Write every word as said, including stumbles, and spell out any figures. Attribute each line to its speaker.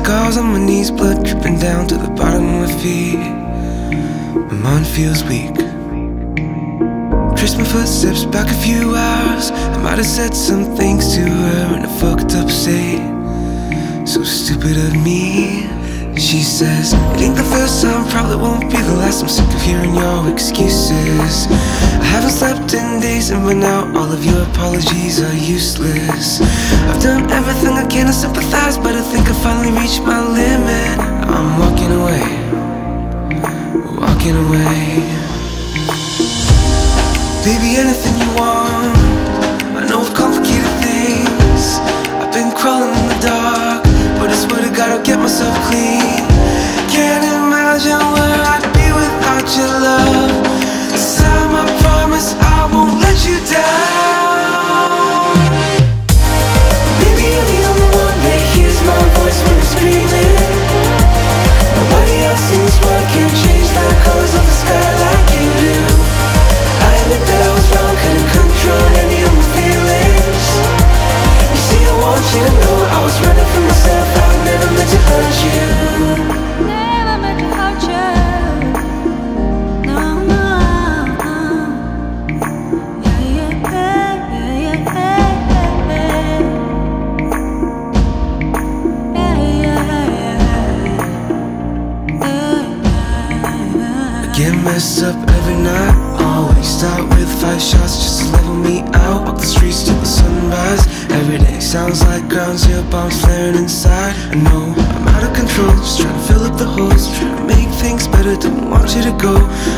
Speaker 1: scars on my knees, blood dripping down to the bottom of my feet. My mind feels weak. Trace my footsteps back a few hours. I might have said some things to her in a fucked up state. So stupid of me. She says, it ain't the first time, probably won't be the last. I'm sick of hearing your excuses. I haven't slept in days, and by now all of your apologies are useless. I've done everything I can to sympathize, but I think I finally reached my limit. I'm walking away, walking away. Baby, anything you want. I know of complicated things. I've been crawling in the dark, but I swear to God I'll get myself clean. Can't imagine where I'd be without your love. Sam, I promise I won't let you down. Baby, you're the only one that hears my voice when I'm screaming. Nobody else in this world can change the colors of the sky like you do. I admit that I was wrong, couldn't control any of my feelings. You see, I want you to know I was running from myself. I never meant to hurt you.
Speaker 2: Never meant to hurt you. No, no, no. Yeah, yeah, yeah, yeah, yeah, yeah.
Speaker 1: I get messed up every night. Always start with five shots just to level me out. Walk the streets till the sunrise. Every day sounds like ground zero bombs flaring inside. I know I'm out of control, just trying to fill up the holes, trying to make things better, don't want you to go.